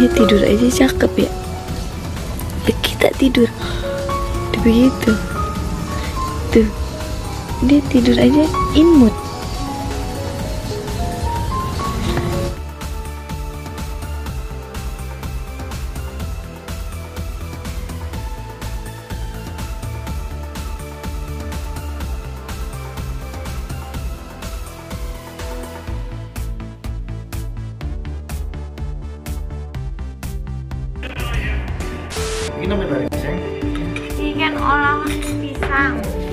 dia tidur aja cakep ya. Kita tidur begitu tuh, dia tidur aja imut. Ikan olahan pisang.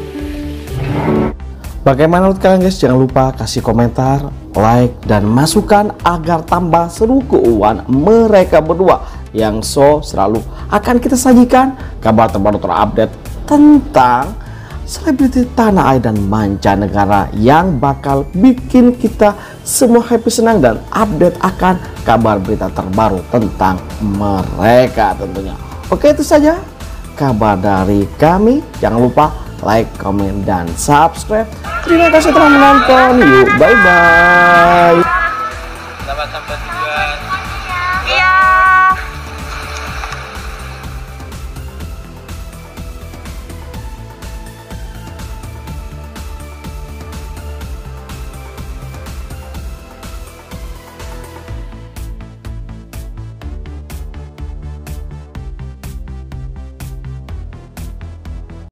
Bagaimana menurut kalian guys? Jangan lupa kasih komentar, like, dan masukan agar tambah seru keuangan mereka berdua yang selalu akan kita sajikan kabar terbaru terupdate tentang selebriti tanah air dan mancanegara yang bakal bikin kita semua happy, senang, dan update akan kabar berita terbaru tentang mereka tentunya. Oke, itu saja kabar dari kami. Jangan lupa like, komen, dan subscribe. Terima kasih telah menonton. Yuk, bye-bye.